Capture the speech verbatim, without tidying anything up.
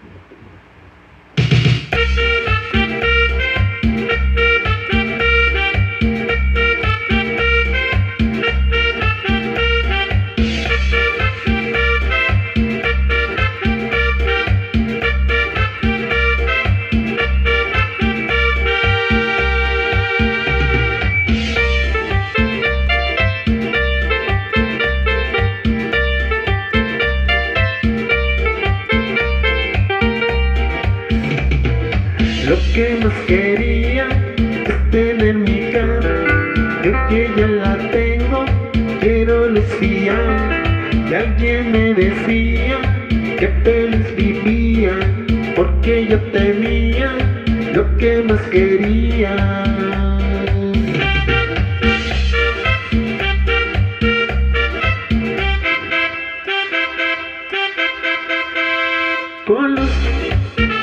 Lo que más quería es tener mi cara, yo que ya la tengo, quiero luciar. Y alguien me decía que feliz vivía, porque yo tenía lo que más quería. Con los